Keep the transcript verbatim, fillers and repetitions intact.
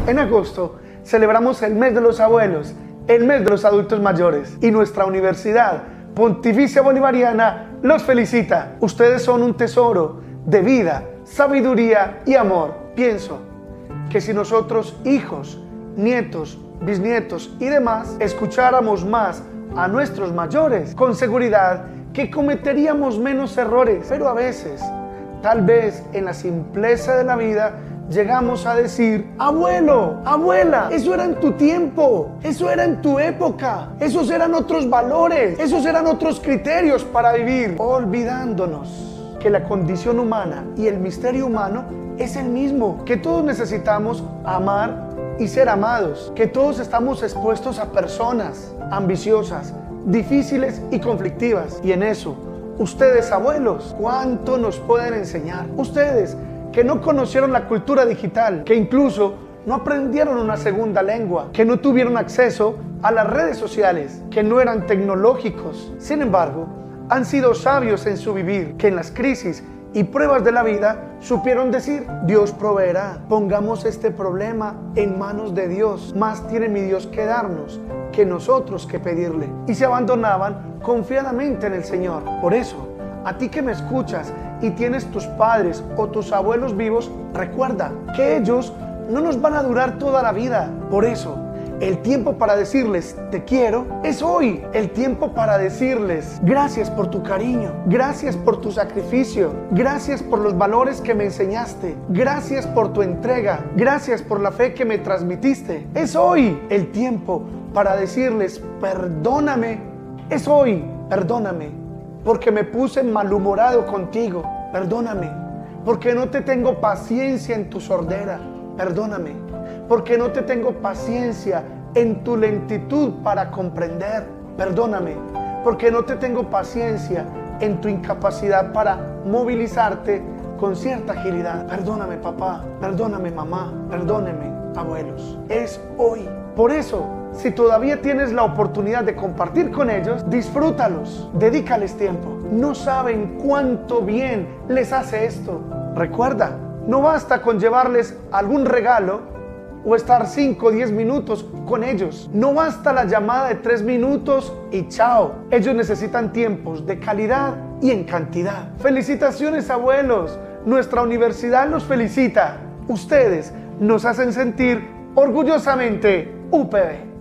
En agosto celebramos el mes de los abuelos, el mes de los adultos mayores, y nuestra Universidad Pontificia Bolivariana los felicita. Ustedes son un tesoro de vida, sabiduría y amor. Pienso que si nosotros, hijos, nietos, bisnietos y demás, escucháramos más a nuestros mayores, con seguridad que cometeríamos menos errores. Pero a veces, tal vez en la simpleza de la vida, llegamos a decir: abuelo, abuela, eso era en tu tiempo, eso era en tu época, esos eran otros valores, esos eran otros criterios para vivir, olvidándonos que la condición humana y el misterio humano es el mismo, que todos necesitamos amar y ser amados, que todos estamos expuestos a personas ambiciosas, difíciles y conflictivas. Y en eso, ustedes, abuelos, ¿cuánto nos pueden enseñar? Ustedes que no conocieron la cultura digital, que incluso no aprendieron una segunda lengua, que no tuvieron acceso a las redes sociales, que no eran tecnológicos. Sin embargo, han sido sabios en su vivir, que en las crisis y pruebas de la vida supieron decir: Dios proveerá, pongamos este problema en manos de Dios, más tiene mi Dios que darnos que nosotros que pedirle. Y se abandonaban confiadamente en el Señor. Por eso, a ti que me escuchas y tienes tus padres o tus abuelos vivos, recuerda que ellos no nos van a durar toda la vida. Por eso, el tiempo para decirles te quiero es hoy. El tiempo para decirles gracias por tu cariño, gracias por tu sacrificio, gracias por los valores que me enseñaste, gracias por tu entrega, gracias por la fe que me transmitiste. Es hoy. El tiempo para decirles perdóname es hoy. Perdóname porque me puse malhumorado contigo. Perdóname porque no te tengo paciencia en tu sordera. Perdóname porque no te tengo paciencia en tu lentitud para comprender. Perdóname porque no te tengo paciencia en tu incapacidad para movilizarte con cierta agilidad. Perdóname, papá. Perdóname, mamá. Perdónenme, abuelos. Es hoy. Por eso, si todavía tienes la oportunidad de compartir con ellos, disfrútalos, dedícales tiempo. No saben cuánto bien les hace esto. Recuerda, no basta con llevarles algún regalo o estar cinco o diez minutos con ellos. No basta la llamada de tres minutos y chao. Ellos necesitan tiempos de calidad y en cantidad. Felicitaciones, abuelos. Nuestra universidad los felicita. Ustedes nos hacen sentir orgullosamente U P B.